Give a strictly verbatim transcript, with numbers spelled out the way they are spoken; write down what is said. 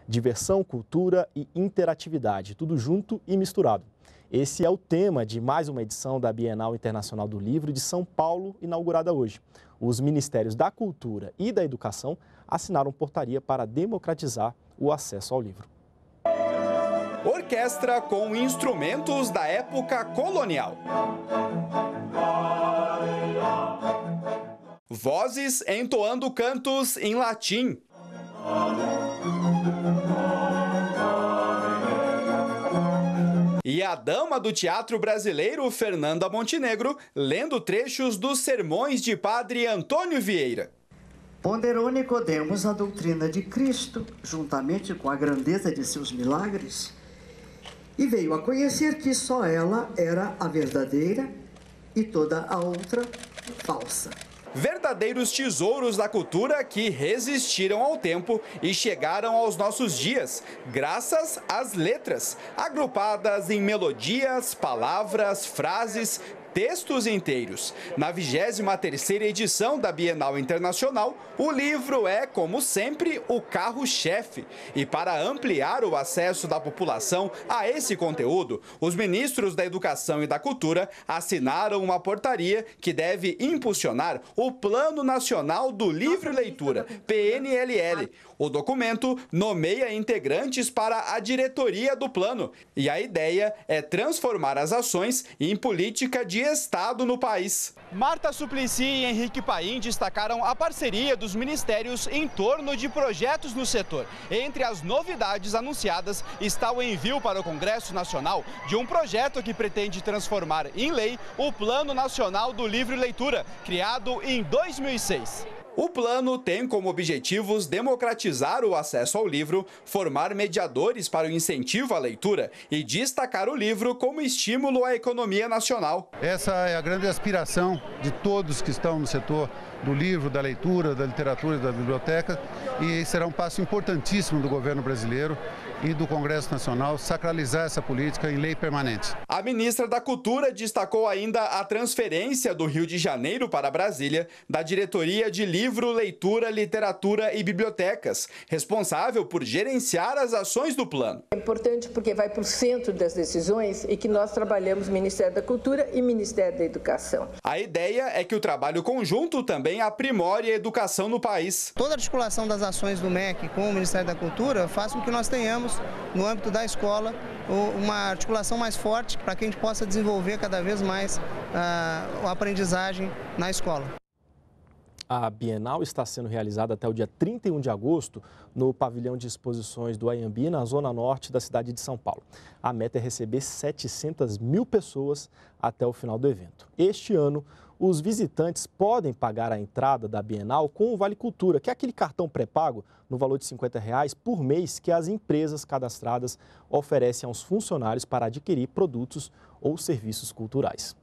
Diversão, cultura e interatividade, tudo junto e misturado. Esse é o tema de mais uma edição da Bienal Internacional do Livro de São Paulo, inaugurada hoje. Os Ministérios da Cultura e da Educação assinaram portaria para democratizar o acesso ao livro. Orquestra com instrumentos da época colonial. Vozes entoando cantos em latim. E a dama do teatro brasileiro, Fernanda Montenegro, lendo trechos dos sermões de Padre Antônio Vieira. Ponderou Nicodemos a doutrina de Cristo, juntamente com a grandeza de seus milagres, e veio a conhecer que só ela era a verdadeira e toda a outra falsa. Verdadeiros tesouros da cultura que resistiram ao tempo e chegaram aos nossos dias, graças às letras, agrupadas em melodias, palavras, frases, textos inteiros. Na vigésima terceira edição da Bienal Internacional, o livro é, como sempre, o carro-chefe. E para ampliar o acesso da população a esse conteúdo, os ministros da Educação e da Cultura assinaram uma portaria que deve impulsionar o Plano Nacional do Livro e Leitura, P N L L. O documento nomeia integrantes para a diretoria do plano e a ideia é transformar as ações em política de Estado no país. Marta Suplicy e Henrique Paim destacaram a parceria dos ministérios em torno de projetos no setor. Entre as novidades anunciadas está o envio para o Congresso Nacional de um projeto que pretende transformar em lei o Plano Nacional do Livro e Leitura, criado em dois mil e seis. O plano tem como objetivos democratizar o acesso ao livro, formar mediadores para o incentivo à leitura e destacar o livro como estímulo à economia nacional. Essa é a grande aspiração de todos que estão no setor do livro, da leitura, da literatura e da biblioteca, e será um passo importantíssimo do governo brasileiro e do Congresso Nacional sacralizar essa política em lei permanente. A ministra da Cultura destacou ainda a transferência do Rio de Janeiro para Brasília da Diretoria de Livro, Leitura, Literatura e Bibliotecas, responsável por gerenciar as ações do plano. É importante porque vai para o centro das decisões e que nós trabalhamos Ministério da Cultura e Ministério da Educação. A ideia é que o trabalho conjunto também aprimore a educação no país. Toda a articulação das ações do M E C com o Ministério da Cultura faz com que nós tenhamos, no âmbito da escola, uma articulação mais forte para que a gente possa desenvolver cada vez mais a, a aprendizagem na escola. A Bienal está sendo realizada até o dia trinta e um de agosto no pavilhão de exposições do Anhembi, na zona norte da cidade de São Paulo. A meta é receber setecentas mil pessoas até o final do evento. Este ano, os visitantes podem pagar a entrada da Bienal com o Vale Cultura, que é aquele cartão pré-pago no valor de cinquenta reais por mês que as empresas cadastradas oferecem aos funcionários para adquirir produtos ou serviços culturais.